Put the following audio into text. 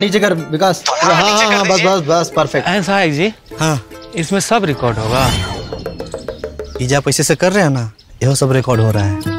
नीचे कर विकास। हाँ हाँ हाँ बस बस बस परफेक्ट। ऐसा है जी। हाँ इसमें सब रिकॉर्ड होगा। पिज्जा पैसे से कर रहे हैं ना, यह सब रिकॉर्ड हो रहा है।